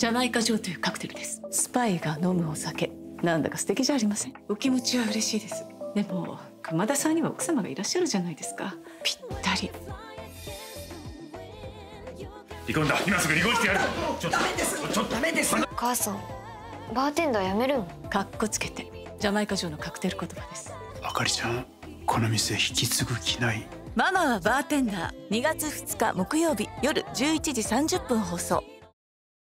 ジャマイカジョーというカクテルです。スパイが飲むお酒、なんだか素敵じゃありません？お気持ちは嬉しいです。でも熊田さんには奥様がいらっしゃるじゃないですか。ぴったり。 離婚だ。今すぐ離婚してやる。 ダメです。ダメです。 お母さん、バーテンダー辞めるの？ かっこつけて。ジャマイカジョーのカクテル言葉です。 あかりちゃん、この店引き継ぐ気ない？ ママはバーテンダー。2月2日木曜日夜11時30分放送。